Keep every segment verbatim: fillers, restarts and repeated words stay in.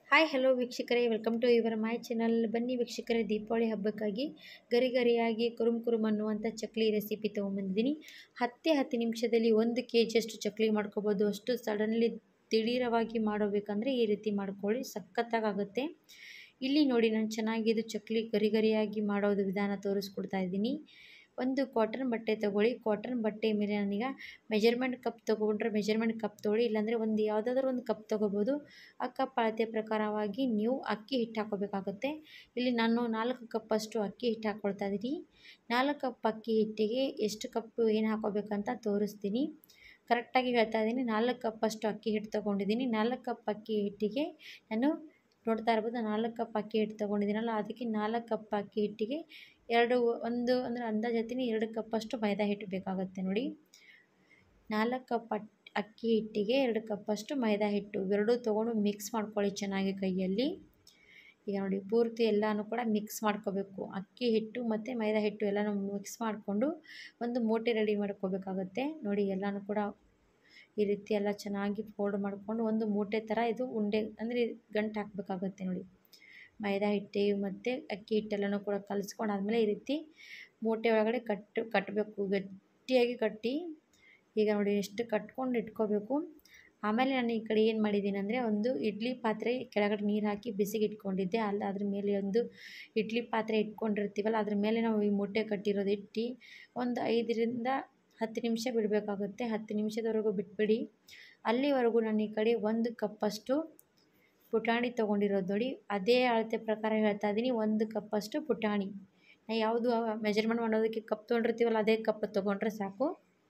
Hi hello ವೀಕ್ಷಕರೇ, welcome to your my channel. ಬನ್ನಿ ವೀಕ್ಷಕರೇ, ದೀಪಾವಳಿ ಹಬ್ಬಕ್ಕಾಗಿ ಗರಿ ಗರಿಯಾಗಿ ಕುರುಮ್ ಕುರುಮ್ ಅನ್ನುವಂಥ ಚಕ್ಲಿ ರೆಸಿಪಿ ತೊಗೊಂಬಂದಿದ್ದೀನಿ. ಹತ್ತೇ ಹತ್ತು ನಿಮಿಷದಲ್ಲಿ ಒಂದು ಕೆ ಜಿಯಷ್ಟು ಚಕ್ಲಿ ಮಾಡ್ಕೋಬೋದು. ಅಷ್ಟು ಸಡನ್ಲಿ ದಿಢೀರವಾಗಿ ಮಾಡೋಬೇಕಂದ್ರೆ ಈ ರೀತಿ ಮಾಡ್ಕೊಳ್ಳಿ, ಸಖತ್ತಾಗುತ್ತೆ. ಇಲ್ಲಿ ನೋಡಿ, ನಾನು ಚೆನ್ನಾಗಿದ್ದು ಚಕ್ಲಿ ಗರಿ ಗರಿಯಾಗಿ ಮಾಡೋದು ವಿಧಾನ ತೋರಿಸ್ಕೊಡ್ತಾ ಇದ್ದೀನಿ. ಒಂದು ಕಾಟನ್ ಬಟ್ಟೆ ತೊಗೊಳ್ಳಿ. ಕಾಟನ್ ಬಟ್ಟೆ ಮೇಲೆ ನಾನೀಗ ಮೆಜರ್ಮೆಂಟ್ ಕಪ್ ತೊಗೊಂಡ್ರೆ ಮೆಜರ್ಮೆಂಟ್ ಕಪ್ ತೊಗೊಳ್ಳಿ, ಇಲ್ಲಾಂದರೆ ಒಂದು ಯಾವುದಾದ್ರೂ ಒಂದು ಕಪ್ ತೊಗೋಬೋದು. ಆ ಕಪ್ ಅಳತೆ ಪ್ರಕಾರವಾಗಿ ನೀವು ಅಕ್ಕಿ ಹಿಟ್ಟು ಹಾಕೋಬೇಕಾಗುತ್ತೆ. ಇಲ್ಲಿ ನಾನು ನಾಲ್ಕು ಕಪ್ಪಷ್ಟು ಅಕ್ಕಿ ಹಿಟ್ಟು ಹಾಕ್ಕೊಳ್ತಾ ಇದ್ದೀನಿ. ನಾಲ್ಕು ಕಪ್ ಅಕ್ಕಿ ಹಿಟ್ಟಿಗೆ ಎಷ್ಟು ಕಪ್ ಏನು ಹಾಕೋಬೇಕಂತ ತೋರಿಸ್ತೀನಿ. ಕರೆಕ್ಟಾಗಿ ಹೇಳ್ತಾ ಇದ್ದೀನಿ. ನಾಲ್ಕು ಕಪ್ಪಷ್ಟು ಅಕ್ಕಿ ಹಿಟ್ಟು ತೊಗೊಂಡಿದ್ದೀನಿ. ನಾಲ್ಕು ಕಪ್ ಅಕ್ಕಿ ಹಿಟ್ಟಿಗೆ ನಾನು ನೋಡ್ತಾ ಇರ್ಬೋದು, ನಾಲ್ಕು ಕಪ್ ಅಕ್ಕಿ ಹಿಟ್ಟು ತೊಗೊಂಡಿದ್ದೀನಲ್ಲ, ಅದಕ್ಕೆ ನಾಲ್ಕು ಕಪ್ ಅಕ್ಕಿ ಹಿಟ್ಟಿಗೆ ಎರಡು ಒಂದು ಅಂದರೆ ಅಂದಾಜು ಹೇಳ್ತೀನಿ, ಎರಡು ಕಪ್ಪಷ್ಟು ಮೈದಾ ಹಿಟ್ಟು ಬೇಕಾಗುತ್ತೆ. ನೋಡಿ, ನಾಲ್ಕು ಕಪ್ ಅಕ್ಕಿ ಹಿಟ್ಟಿಗೆ ಎರಡು ಕಪ್ಪಷ್ಟು ಮೈದಾ ಹಿಟ್ಟು ಇವೆರಡೂ ತೊಗೊಂಡು ಮಿಕ್ಸ್ ಮಾಡ್ಕೊಳ್ಳಿ ಚೆನ್ನಾಗಿ ಕೈಯಲ್ಲಿ. ಈಗ ನೋಡಿ, ಪೂರ್ತಿ ಎಲ್ಲನೂ ಕೂಡ ಮಿಕ್ಸ್ ಮಾಡ್ಕೋಬೇಕು. ಅಕ್ಕಿ ಹಿಟ್ಟು ಮತ್ತು ಮೈದಾ ಹಿಟ್ಟು ಎಲ್ಲನೂ ಮಿಕ್ಸ್ ಮಾಡಿಕೊಂಡು ಒಂದು ಮೂಟೆ ರೆಡಿ ಮಾಡ್ಕೋಬೇಕಾಗುತ್ತೆ. ನೋಡಿ, ಎಲ್ಲನೂ ಕೂಡ ಈ ರೀತಿ ಎಲ್ಲ ಚೆನ್ನಾಗಿ ಫೋಲ್ಡ್ ಮಾಡಿಕೊಂಡು ಒಂದು ಮೂಟೆ ಥರ ಇದು ಉಂಡೆ ಅಂದರೆ ಗಂಟು ಹಾಕಬೇಕಾಗುತ್ತೆ. ನೋಡಿ, ಮೈದಾ ಹಿಟ್ಟು ಮತ್ತು ಅಕ್ಕಿ ಹಿಟ್ಟೆಲ್ಲನೂ ಕೂಡ ಕಲಿಸ್ಕೊಂಡಾದ್ಮೇಲೆ ಈ ರೀತಿ ಮೂಟೆ ಒಳಗಡೆ ಕಟ್ಟು ಕಟ್ಟಬೇಕು, ಗಟ್ಟಿಯಾಗಿ ಕಟ್ಟಿ. ಈಗ ನೋಡಿ, ಎಷ್ಟು ಕಟ್ಕೊಂಡು ಇಟ್ಕೋಬೇಕು. ಆಮೇಲೆ ನಾನು ಈ ಕಡೆ ಏನು ಮಾಡಿದ್ದೀನಿ ಅಂದರೆ, ಒಂದು ಇಡ್ಲಿ ಪಾತ್ರೆ ಕೆಳಗಡೆ ನೀರು ಹಾಕಿ ಬಿಸಿಗೆ ಇಟ್ಕೊಂಡಿದ್ದೆ. ಅಲ್ಲಿ ಅದ್ರ ಮೇಲೆ ಒಂದು ಇಡ್ಲಿ ಪಾತ್ರೆ ಇಟ್ಕೊಂಡಿರ್ತೀವಲ್ಲ, ಅದ್ರ ಮೇಲೆ ನಾವು ಈ ಮೂಟೆ ಕಟ್ಟಿರೋದು ಇಟ್ಟು ಒಂದು ಐದರಿಂದ ಹತ್ತು ನಿಮಿಷ ಬಿಡಬೇಕಾಗುತ್ತೆ. ಹತ್ತು ನಿಮಿಷದವರೆಗೂ ಬಿಟ್ಬಿಡಿ. ಅಲ್ಲಿವರೆಗೂ ನಾನು ಈ ಕಡೆ ಒಂದು ಕಪ್ಪಷ್ಟು ಪುಟಾಣಿ ತೊಗೊಂಡಿರೋದು. ನೋಡಿ, ಅದೇ ಅಳತೆ ಪ್ರಕಾರ ಹೇಳ್ತಾ ಇದ್ದೀನಿ. ಒಂದು ಕಪ್ಪಷ್ಟು ಪುಟಾಣಿ, ಯಾವುದು ಮೆಜರ್ಮೆಂಟ್ ಮಾಡೋದಕ್ಕೆ ಕಪ್ ತೊಗೊಂಡಿರ್ತೀವಲ್ಲ ಅದೇ ಕಪ್ ತೊಗೊಂಡ್ರೆ ಸಾಕು.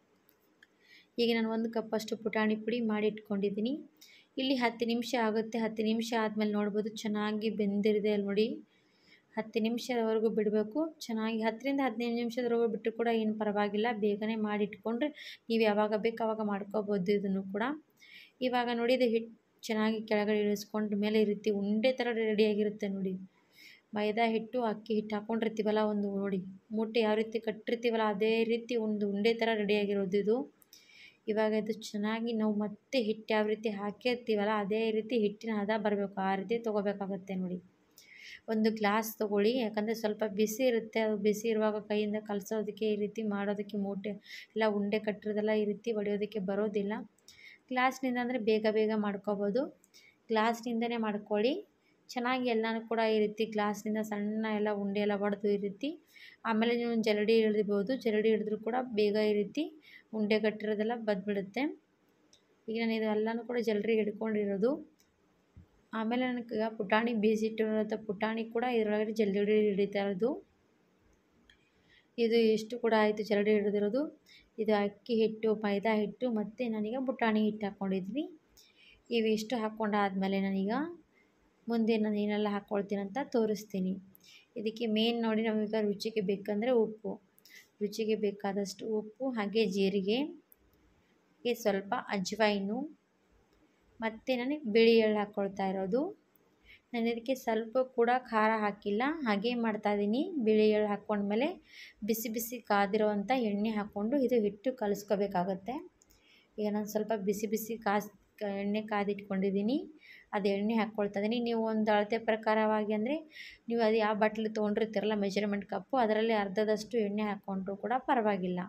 ಈಗ ನಾನು ಒಂದು ಕಪ್ಪಷ್ಟು ಪುಟಾಣಿ ಪುಡಿ ಮಾಡಿ ಇಟ್ಕೊಂಡಿದ್ದೀನಿ. ಇಲ್ಲಿ ಹತ್ತು ನಿಮಿಷ ಆಗುತ್ತೆ. ಹತ್ತು ನಿಮಿಷ ಆದಮೇಲೆ ನೋಡ್ಬೋದು ಚೆನ್ನಾಗಿ ಬೆಂದಿರಿದೆ ಅಲ್ಲಿ. ನೋಡಿ, ಹತ್ತು ನಿಮಿಷದವರೆಗೂ ಬಿಡಬೇಕು ಚೆನ್ನಾಗಿ. ಹತ್ತರಿಂದ ಹದಿನೈದು ನಿಮಿಷದವರೆಗೂ ಬಿಟ್ಟು ಕೂಡ ಏನು ಪರವಾಗಿಲ್ಲ, ಬೇಗನೆ ಮಾಡಿ ಇಟ್ಕೊಂಡ್ರೆ ನೀವು ಯಾವಾಗ ಬೇಕು ಆವಾಗ ಮಾಡ್ಕೋಬೋದು ಇದನ್ನು ಕೂಡ. ಇವಾಗ ನೋಡಿ, ಇದು ಹಿಟ್ಟು ಚೆನ್ನಾಗಿ ಕೆಳಗಡೆ ಇಳಿಸ್ಕೊಂಡ್ರ ಮೇಲೆ ಈ ರೀತಿ ಉಂಡೆ ಥರ ರೆಡಿಯಾಗಿರುತ್ತೆ. ನೋಡಿ, ಮೈದಾ ಹಿಟ್ಟು ಅಕ್ಕಿ ಹಿಟ್ಟು ಹಾಕ್ಕೊಂಡಿರ್ತೀವಲ್ಲ, ಒಂದು ನೋಡಿ ಮೂಟೆ ಯಾವ ರೀತಿ ಕಟ್ಟಿರ್ತೀವಲ್ಲ ಅದೇ ರೀತಿ ಒಂದು ಉಂಡೆ ಥರ ರೆಡಿಯಾಗಿರೋದು ಇದು. ಇವಾಗ ಇದು ಚೆನ್ನಾಗಿ ನಾವು ಮತ್ತೆ ಹಿಟ್ಟು ಯಾವ ರೀತಿ ಹಾಕಿರ್ತೀವಲ್ಲ ಅದೇ ರೀತಿ ಹಿಟ್ಟಿನ ಹದ ಬರಬೇಕು, ಆ ರೀತಿ ತೊಗೋಬೇಕಾಗತ್ತೆ. ನೋಡಿ, ಒಂದು ಗ್ಲಾಸ್ ತೊಗೊಳ್ಳಿ, ಯಾಕಂದರೆ ಸ್ವಲ್ಪ ಬಿಸಿ ಇರುತ್ತೆ. ಅದು ಬಿಸಿ ಇರುವಾಗ ಕೈಯಿಂದ ಕಲಸೋದಕ್ಕೆ ಈ ರೀತಿ ಮಾಡೋದಕ್ಕೆ ಮೂಟೆ ಎಲ್ಲ ಉಂಡೆ ಕಟ್ಟಿರೋದೆಲ್ಲ ಈ ರೀತಿ ಹೊಡೆಯೋದಕ್ಕೆ ಬರೋದಿಲ್ಲ. ಗ್ಲಾಸ್ನಿಂದ ಅಂದರೆ ಬೇಗ ಬೇಗ ಮಾಡ್ಕೋಬೋದು. ಗ್ಲಾಸ್ನಿಂದನೇ ಮಾಡ್ಕೊಳ್ಳಿ ಚೆನ್ನಾಗಿ. ಎಲ್ಲನೂ ಕೂಡ ಈ ರೀತಿ ಗ್ಲಾಸ್ನಿಂದ ಸಣ್ಣ ಎಲ್ಲ ಉಂಡೆ ಎಲ್ಲ ಹೊಡೆದು ಈ ರೀತಿ. ಆಮೇಲೆ ನೀವು ಜರಡಿ ಹಿಡಿಬೋದು. ಜರಡಿ ಹಿಡಿದ್ರೂ ಕೂಡ ಬೇಗ ಈ ರೀತಿ ಉಂಡೆ ಕಟ್ಟಿರೋದೆಲ್ಲ ಬಂದುಬಿಡುತ್ತೆ. ಈಗ ನಾನು ಇದು ಎಲ್ಲನೂ ಕೂಡ ಜರಡಿ ಹಿಡ್ಕೊಂಡಿರೋದು. ಆಮೇಲೆ ನನಗೆ ಪುಟಾಣಿ ಬೇಯಿಸಿಟ್ಟಿರೋಂಥ ಪುಟಾಣಿ ಕೂಡ ಇದರೊಳಗಡೆ ಜರಡಿ ಹಿಡಿತಾ ಇರೋದು. ಇದು ಎಷ್ಟು ಕೂಡ ಆಯಿತು ಜರಡಿ ಹಿಡಿದಿರೋದು. ಇದು ಅಕ್ಕಿ ಹಿಟ್ಟು, ಮೈದಾ ಹಿಟ್ಟು ಮತ್ತು ನಾನೀಗ ಪುಟಾಣಿ ಹಿಟ್ಟು ಹಾಕ್ಕೊಂಡಿದ್ದೀನಿ. ಇವಿಷ್ಟು ಹಾಕ್ಕೊಂಡಾದ್ಮೇಲೆ ನಾನೀಗ ಮುಂದೆ ನಾನು ಏನೆಲ್ಲ ಹಾಕ್ಕೊಳ್ತೀನಿ ಅಂತ ತೋರಿಸ್ತೀನಿ. ಇದಕ್ಕೆ ಮೇನ್ ನೋಡಿ, ನಮಗೀಗ ರುಚಿಗೆ ಬೇಕಂದರೆ ಉಪ್ಪು, ರುಚಿಗೆ ಬೇಕಾದಷ್ಟು ಉಪ್ಪು, ಹಾಗೆ ಜೀರಿಗೆ, ಹಾಗೆ ಸ್ವಲ್ಪ ಅಜ್ವೈನು ಮತ್ತು ನಾನು ಬಿಳಿ ಎಳ್ಳು ಹಾಕ್ಕೊಳ್ತಾ ಇರೋದು. ನಾನು ಇದಕ್ಕೆ ಸ್ವಲ್ಪ ಕೂಡ ಖಾರ ಹಾಕಿಲ್ಲ, ಹಾಗೆ ಮಾಡ್ತಾಯಿದ್ದೀನಿ. ಬಿಳಿ ಎಳ್ಳು ಹಾಕ್ಕೊಂಡ್ಮೇಲೆ ಬಿಸಿ ಬಿಸಿ ಕಾದಿರೋವಂಥ ಎಣ್ಣೆ ಹಾಕ್ಕೊಂಡು ಇದು ಹಿಟ್ಟು ಕಲಿಸ್ಕೋಬೇಕಾಗತ್ತೆ. ಈಗ ನಾನು ಸ್ವಲ್ಪ ಬಿಸಿ ಬಿಸಿ ಕಾಸ್ ಎಣ್ಣೆ ಕಾದಿಟ್ಕೊಂಡಿದ್ದೀನಿ, ಅದು ಎಣ್ಣೆ ಹಾಕ್ಕೊಳ್ತಾ ಇದ್ದೀನಿ. ನೀವು ಒಂದು ಅಳತೆ ಪ್ರಕಾರವಾಗಿ ಅಂದರೆ ನೀವು ಅದು ಯಾವ ಬಾಟ್ಲಿ ತೊಗೊಂಡಿರ್ತೀರಲ್ಲ ಮೆಜರ್ಮೆಂಟ್ ಕಪ್ಪು, ಅದರಲ್ಲಿ ಅರ್ಧದಷ್ಟು ಎಣ್ಣೆ ಹಾಕ್ಕೊಂಡ್ರೂ ಕೂಡ ಪರವಾಗಿಲ್ಲ.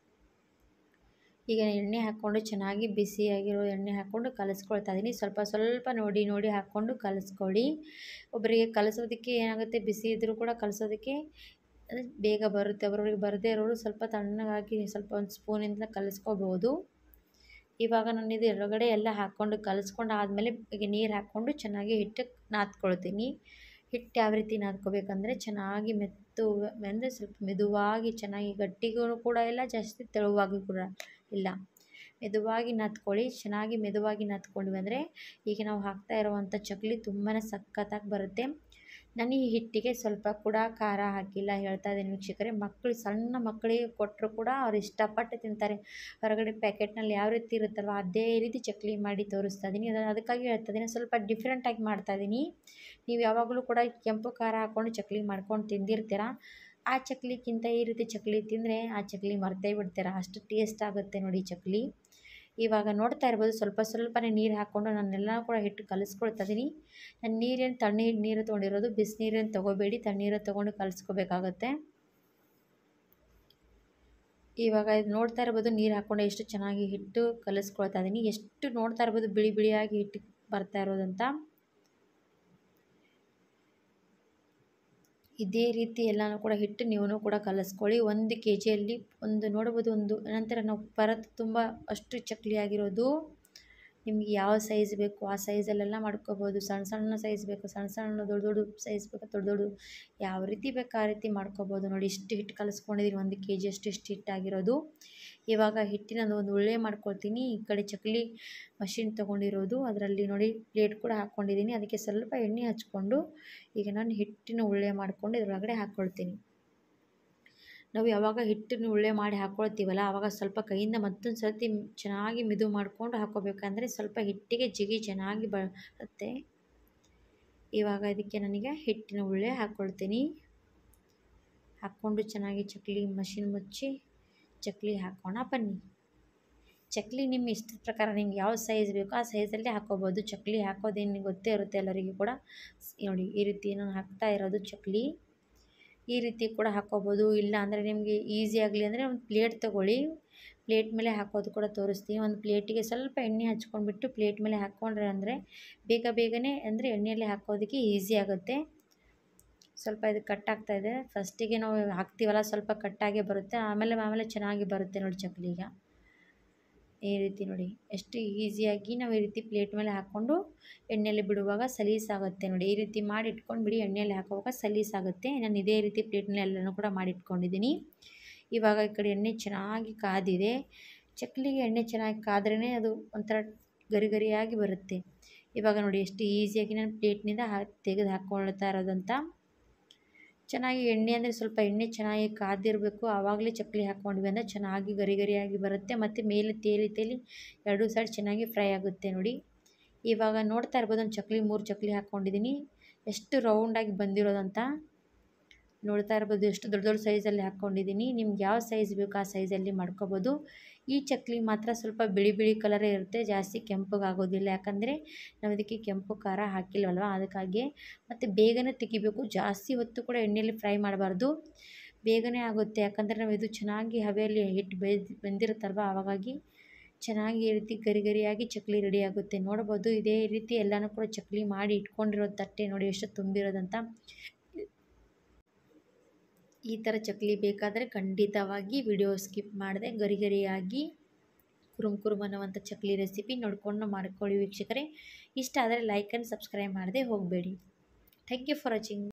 ಈಗ ಎಣ್ಣೆ ಹಾಕ್ಕೊಂಡು ಚೆನ್ನಾಗಿ ಬಿಸಿಯಾಗಿರೋ ಎಣ್ಣೆ ಹಾಕ್ಕೊಂಡು ಕಲಿಸ್ಕೊಳ್ತಾ ಇದ್ದೀನಿ. ಸ್ವಲ್ಪ ಸ್ವಲ್ಪ ನೋಡಿ ನೋಡಿ ಹಾಕ್ಕೊಂಡು ಕಲಿಸ್ಕೊಳ್ಳಿ. ಒಬ್ಬರಿಗೆ ಕಲಿಸೋದಕ್ಕೆ ಏನಾಗುತ್ತೆ, ಬಿಸಿ ಇದ್ದರೂ ಕೂಡ ಕಲಿಸೋದಕ್ಕೆ ಬೇಗ ಬರುತ್ತೆ. ಒಬ್ಬರಿಗೆ ಬರದೇ ಇರೋರು ಸ್ವಲ್ಪ ತಣ್ಣಗಾಗಿ ಸ್ವಲ್ಪ ಒಂದು ಸ್ಪೂನಿಂದ ಕಲಿಸ್ಕೋಬೋದು. ಇವಾಗ ನಾನು ಇದು ಹೊರಗಡೆ ಎಲ್ಲ ಹಾಕ್ಕೊಂಡು ಕಲಿಸ್ಕೊಂಡು ಆದಮೇಲೆ ಈಗ ನೀರು ಹಾಕ್ಕೊಂಡು ಚೆನ್ನಾಗಿ ಹಿಟ್ಟು ನಾದ್ಕೊಳ್ತೀನಿ. ಹಿಟ್ಟು ಯಾವ ರೀತಿ ನಾದ್ಕೋಬೇಕಂದ್ರೆ ಚೆನ್ನಾಗಿ ಮೆತ್ತು ಅಂದರೆ ಸ್ವಲ್ಪ ಮೆದುವಾಗಿ, ಚೆನ್ನಾಗಿ ಗಟ್ಟಿಗೂ ಕೂಡ ಇಲ್ಲ, ಜಾಸ್ತಿ ತೆಳುವಾಗಿ ಕೂಡ ಇಲ್ಲ, ಮೆದುವಾಗಿ ನಾದ್ಕೊಳ್ಳಿ. ಚೆನ್ನಾಗಿ ಮೆದುವಾಗಿ ನಾದ್ಕೊಂಡ್ವಿ ಅಂದರೆ ಈಗ ನಾವು ಹಾಕ್ತಾ ಇರುವಂಥ ಚಕ್ಲಿ ತುಂಬಾ ಸಖತ್ತಾಗಿ ಬರುತ್ತೆ. ನಾನು ಈ ಹಿಟ್ಟಿಗೆ ಸ್ವಲ್ಪ ಕೂಡ ಖಾರ ಹಾಕಿಲ್ಲ, ಹೇಳ್ತಾ ಇದ್ದೀನಿ ವೀಕ್ಷಕರೇ. ಮಕ್ಕಳು, ಸಣ್ಣ ಮಕ್ಕಳಿಗೆ ಕೊಟ್ಟರು ಕೂಡ ಅವ್ರು ಇಷ್ಟಪಟ್ಟು ತಿಂತಾರೆ. ಹೊರಗಡೆ ಪ್ಯಾಕೆಟ್ನಲ್ಲಿ ಯಾವ ರೀತಿ ಇರುತ್ತಲ್ವ ಅದೇ ರೀತಿ ಚಕ್ಲಿ ಮಾಡಿ ತೋರಿಸ್ತಾ ಇದ್ದೀನಿ. ಅದಕ್ಕಾಗಿ ಹೇಳ್ತಾ ಇದ್ದೀನಿ, ಸ್ವಲ್ಪ ಡಿಫ್ರೆಂಟಾಗಿ ಮಾಡ್ತಾಯಿದ್ದೀನಿ. ನೀವು ಯಾವಾಗಲೂ ಕೂಡ ಕೆಂಪು ಖಾರ ಹಾಕ್ಕೊಂಡು ಚಕ್ಲಿ ಮಾಡ್ಕೊಂಡು ತಿಂದಿರ್ತೀರ. ಆ ಚಕ್ಲಿಗಿಂತ ಈ ರೀತಿ ಚಕ್ಲಿ ತಿಂದರೆ ಆ ಚಕ್ಲಿ ಮರ್ತೇ ಬಿಡ್ತೀರ, ಅಷ್ಟು ಟೇಸ್ಟ್ ಆಗುತ್ತೆ ನೋಡಿ ಚಕ್ಲಿ. ಇವಾಗ ನೋಡ್ತಾ ಇರ್ಬೋದು ಸ್ವಲ್ಪ ಸ್ವಲ್ಪನೇ ನೀರು ಹಾಕ್ಕೊಂಡು ನಾನೆಲ್ಲ ಕೂಡ ಹಿಟ್ಟು ಕಲಿಸ್ಕೊಳ್ತಾ ಇದ್ದೀನಿ. ನಾನು ನೀರೇನು ತಣ್ಣೀರು ನೀರು ತೊಗೊಂಡಿರೋದು, ಬಿಸಿನೀರೇನು ತೊಗೋಬೇಡಿ, ತಣ್ಣೀರು ತೊಗೊಂಡು ಕಲಿಸ್ಕೋಬೇಕಾಗತ್ತೆ. ಇವಾಗ ಇದು ನೋಡ್ತಾ ಇರ್ಬೋದು ನೀರು ಹಾಕ್ಕೊಂಡು ಎಷ್ಟು ಚೆನ್ನಾಗಿ ಹಿಟ್ಟು ಕಲಿಸ್ಕೊಳ್ತಾ ಇದ್ದೀನಿ. ಎಷ್ಟು ನೋಡ್ತಾ ಇರ್ಬೋದು ಬಿಳಿ ಬಿಳಿಯಾಗಿ ಹಿಟ್ಟು ಬರ್ತಾ ಇರೋದಂತ. ಇದೇ ರೀತಿ ಎಲ್ಲನೂ ಕೂಡ ಹಿಟ್ಟು ನೀವು ಕೂಡ ಕಲಿಸ್ಕೊಳ್ಳಿ. ಒಂದು ಕೆ ಜಿಯಲ್ಲಿ ಒಂದು ನೋಡ್ಬೋದು ಒಂದು ನಂತರ ನಾವು ಪರತ್ ತುಂಬ ಅಷ್ಟು ಚಕ್ಲಿ ಆಗಿರೋದು. ನಿಮಗೆ ಯಾವ ಸೈಜ್ ಬೇಕು ಆ ಸೈಜಲ್ಲೆಲ್ಲ ಮಾಡ್ಕೋಬೋದು. ಸಣ್ಣ ಸಣ್ಣ ಸೈಜ್ ಬೇಕು, ಸಣ್ಣ ಸಣ್ಣ ದೊಡ್ಡ ದೊಡ್ಡ ಸೈಜ್ ಬೇಕು, ದೊಡ್ಡ ದೊಡ್ಡ ಯಾವ ರೀತಿ ಬೇಕು ಆ ರೀತಿ ಮಾಡ್ಕೋಬೋದು. ನೋಡಿ ಇಷ್ಟು ಹಿಟ್ಟು ಕಲಿಸ್ಕೊಂಡಿದ್ದೀನಿ, ಒಂದು ಕೆ ಜಿ ಅಷ್ಟು ಇಷ್ಟು ಹಿಟ್ಟಾಗಿರೋದು. ಇವಾಗ ಹಿಟ್ಟಿನ ಒಂದು ಉಳ್ಳೆ ಮಾಡ್ಕೊಳ್ತೀನಿ. ಈ ಕಡೆ ಚಕ್ಲಿ ಮಷಿನ್ ತೊಗೊಂಡಿರೋದು, ಅದರಲ್ಲಿ ನೋಡಿ ಪ್ಲೇಟ್ ಕೂಡ ಹಾಕ್ಕೊಂಡಿದ್ದೀನಿ. ಅದಕ್ಕೆ ಸ್ವಲ್ಪ ಎಣ್ಣೆ ಹಚ್ಕೊಂಡು ಈಗ ನಾನು ಹಿಟ್ಟಿನ ಉಳ್ಳೆ ಮಾಡಿಕೊಂಡು ಇದರೊಳಗಡೆ ಹಾಕ್ಕೊಳ್ತೀನಿ. ನಾವು ಯಾವಾಗ ಹಿಟ್ಟನ್ನು ಉಳ್ಳೆ ಮಾಡಿ ಹಾಕ್ಕೊಳ್ತೀವಲ್ಲ ಆವಾಗ ಸ್ವಲ್ಪ ಕೈಯಿಂದ ಮತ್ತೊಂದು ಸರ್ತಿ ಚೆನ್ನಾಗಿ ಮಿದು ಮಾಡಿಕೊಂಡು ಹಾಕ್ಕೋಬೇಕಂದ್ರೆ ಸ್ವಲ್ಪ ಹಿಟ್ಟಿಗೆ ಜಿಗಿ ಚೆನ್ನಾಗಿ ಬರುತ್ತೆ. ಇವಾಗ ಇದಕ್ಕೆ ನನಗೆ ಹಿಟ್ಟಿನ ಉಳ್ಳೆ ಹಾಕ್ಕೊಳ್ತೀನಿ. ಹಾಕ್ಕೊಂಡು ಚೆನ್ನಾಗಿ ಚಕ್ಲಿ ಮಷಿನ್ ಮುಚ್ಚಿ ಚಕ್ಲಿ ಹಾಕೋಣ ಬನ್ನಿ. ಚಕ್ಲಿ ನಿಮ್ಮ ಇಷ್ಟದ ಪ್ರಕಾರ ನಿಮ್ಗೆ ಯಾವ ಸೈಜ್ ಬೇಕೋ ಆ ಸೈಜಲ್ಲಿ ಹಾಕ್ಕೋಬೋದು. ಚಕ್ಲಿ ಹಾಕೋದೇನು ಗೊತ್ತೇ ಇರುತ್ತೆ ಎಲ್ಲರಿಗೂ ಕೂಡ. ನೋಡಿ ಈ ರೀತಿ ನಾನು ಹಾಕ್ತಾ ಇರೋದು ಚಕ್ಲಿ. ಈ ರೀತಿ ಕೂಡ ಹಾಕ್ಕೋಬೋದು. ಇಲ್ಲ ಅಂದರೆ ನಿಮಗೆ ಈಸಿ ಆಗಲಿ ಅಂದರೆ ಒಂದು ಪ್ಲೇಟ್ ತೊಗೊಳ್ಳಿ, ಪ್ಲೇಟ್ ಮೇಲೆ ಹಾಕೋದು ಕೂಡ ತೋರಿಸ್ತೀನಿ. ಒಂದು ಪ್ಲೇಟಿಗೆ ಸ್ವಲ್ಪ ಎಣ್ಣೆ ಹಚ್ಕೊಂಡ್ಬಿಟ್ಟು ಪ್ಲೇಟ್ ಮೇಲೆ ಹಾಕ್ಕೊಂಡ್ರೆ ಅಂದರೆ ಬೇಗ ಬೇಗನೆ ಅಂದರೆ ಎಣ್ಣೆಯಲ್ಲಿ ಹಾಕೋದಕ್ಕೆ ಈಸಿ ಆಗುತ್ತೆ. ಸ್ವಲ್ಪ ಇದು ಕಟ್ ಆಗ್ತಾಯಿದೆ. ಫಸ್ಟಿಗೆ ನಾವು ಹಾಕ್ತೀವಲ್ಲ ಸ್ವಲ್ಪ ಕಟ್ಟಾಗೇ ಬರುತ್ತೆ, ಆಮೇಲೆ ಆಮೇಲೆ ಚೆನ್ನಾಗಿ ಬರುತ್ತೆ ನೋಡಿ ಚಕ್ಲಿ. ಈಗ ಈ ರೀತಿ ನೋಡಿ ಎಷ್ಟು ಈಸಿಯಾಗಿ ನಾವು ಈ ರೀತಿ ಪ್ಲೇಟ್ ಮೇಲೆ ಹಾಕ್ಕೊಂಡು ಎಣ್ಣೆಯಲ್ಲಿ ಬಿಡುವಾಗ ಸಲೀಸಾಗುತ್ತೆ. ನೋಡಿ ಈ ರೀತಿ ಮಾಡಿ ಇಟ್ಕೊಂಡ್ಬಿಡಿ, ಎಣ್ಣೆಯಲ್ಲಿ ಹಾಕುವಾಗ ಸಲೀಸಾಗುತ್ತೆ. ನಾನು ಇದೇ ರೀತಿ ಪ್ಲೇಟ್ನಲ್ಲಿ ಎಲ್ಲನೂ ಕೂಡ ಮಾಡಿಟ್ಕೊಂಡಿದ್ದೀನಿ. ಇವಾಗ ಈ ಕಡೆ ಎಣ್ಣೆ ಚೆನ್ನಾಗಿ ಕಾದಿದೆ. ಚಕ್ಲಿಗೆ ಎಣ್ಣೆ ಚೆನ್ನಾಗಿ ಕಾದ್ರೇ ಅದು ಒಂಥರ ಗರಿ ಗರಿಯಾಗಿ ಬರುತ್ತೆ. ಇವಾಗ ನೋಡಿ ಎಷ್ಟು ಈಸಿಯಾಗಿ ನಾನು ಪ್ಲೇಟ್ನಿಂದ ಹಾ ತೆಗೆದು ಹಾಕ್ಕೊಳ್ತಾ ಇರೋದಂತ. ಚೆನ್ನಾಗಿ ಎಣ್ಣೆ ಅಂದರೆ ಸ್ವಲ್ಪ ಎಣ್ಣೆ ಚೆನ್ನಾಗಿ ಕಾದಿರಬೇಕು, ಆವಾಗಲೇ ಚಕ್ಲಿ ಹಾಕ್ಕೊಂಡ್ವಿ ಅಂದರೆ ಚೆನ್ನಾಗಿ ಗರಿ ಗರಿಯಾಗಿ ಬರುತ್ತೆ ಮತ್ತು ಮೇಲೆ ತೇಲಿ ತೇಲಿ ಎರಡೂ ಸೈಡ್ ಚೆನ್ನಾಗಿ ಫ್ರೈ ಆಗುತ್ತೆ ನೋಡಿ. ಇವಾಗ ನೋಡ್ತಾ ಇರ್ಬೋದು ಒಂದು ಚಕ್ಲಿ ಮೂರು ಚಕ್ಲಿ ಹಾಕ್ಕೊಂಡಿದ್ದೀನಿ, ಎಷ್ಟು ರೌಂಡಾಗಿ ಬಂದಿರೋದಂತ ನೋಡ್ತಾ ಇರ್ಬೋದು. ಎಷ್ಟು ದೊಡ್ಡ ದೊಡ್ಡ ಸೈಜಲ್ಲಿ ಹಾಕ್ಕೊಂಡಿದ್ದೀನಿ. ನಿಮ್ಗೆ ಯಾವ ಸೈಜ್ ಬೇಕು ಆ ಸೈಜಲ್ಲಿ ಮಾಡ್ಕೋಬೋದು. ಈ ಚಕ್ಲಿ ಮಾತ್ರ ಸ್ವಲ್ಪ ಬಿಳಿ ಬಿಳಿ ಕಲರೇ ಇರುತ್ತೆ, ಜಾಸ್ತಿ ಕೆಂಪಗಾಗೋದಿಲ್ಲ. ಯಾಕಂದರೆ ನಾವು ಇದಕ್ಕೆ ಕೆಂಪು ಖಾರ ಹಾಕಿಲ್ವಲ್ವ ಅದಕ್ಕಾಗಿ. ಮತ್ತು ಬೇಗನೆ ತೆಗಿಬೇಕು, ಜಾಸ್ತಿ ಹೊತ್ತು ಕೂಡ ಎಣ್ಣೆಯಲ್ಲಿ ಫ್ರೈ ಮಾಡಬಾರ್ದು, ಬೇಗನೆ ಆಗುತ್ತೆ. ಯಾಕಂದರೆ ನಾವು ಇದು ಚೆನ್ನಾಗಿ ಹವೆಯಲ್ಲಿ ಹಿಟ್ಟು ಬೆಂದು ಬೆಂದಿರುತ್ತಲ್ವ ಆವಾಗಾಗಿ ಚೆನ್ನಾಗಿ ಈ ರೀತಿ ಗರಿ ಗರಿಯಾಗಿ ಚಕ್ಲಿ ರೆಡಿ ಆಗುತ್ತೆ. ನೋಡ್ಬೋದು ಇದೇ ರೀತಿ ಎಲ್ಲನೂ ಕೂಡ ಚಕ್ಲಿ ಮಾಡಿ ಇಟ್ಕೊಂಡಿರೋ ತಟ್ಟೆ ನೋಡಿ ಎಷ್ಟು ತುಂಬಿರೋದಂತ. ಈ ಥರ ಚಕ್ಲಿ ಬೇಕಾದರೆ ಖಂಡಿತವಾಗಿ ವಿಡಿಯೋ ಸ್ಕಿಪ್ ಮಾಡದೆ ಗರಿ ಗರಿಯಾಗಿ ಕುರುಮ್ ಕುರುಮ್ ಅನ್ನುವಂಥ ಚಕ್ಲಿ ರೆಸಿಪಿ ನೋಡಿಕೊಂಡು ಮಾಡ್ಕೊಳ್ಳಿ ವೀಕ್ಷಕರೇ. ಇಷ್ಟ ಆದರೆ ಲೈಕ್ ಆ್ಯಂಡ್ ಸಬ್ಸ್ಕ್ರೈಬ್ ಮಾಡದೆ ಹೋಗಬೇಡಿ. Thank you for watching.